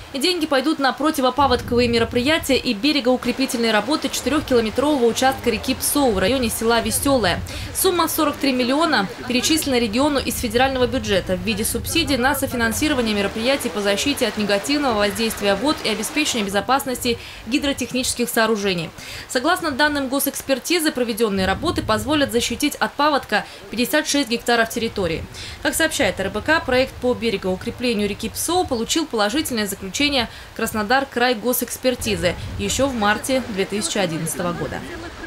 Деньги пойдут на противопаводковые мероприятия и берегоукрепительные работы 4-километрового участка реки Псоу в районе села Веселое. Сумма в 43 миллиона перечислена региону из федерального бюджета в виде субсидий на софинансирование мероприятий по защите от негативного воздействия вод и обеспечению безопасности гидротехнических сооружений. Согласно данным госэкспертизы, проведенные работы позволят защитить от паводка 56 гектаров территории. Как сообщает РБК, проект по берегоукреплению реки Псоу получил положительное заключение Краснодар край госэкспертизы еще в марте 2011 года.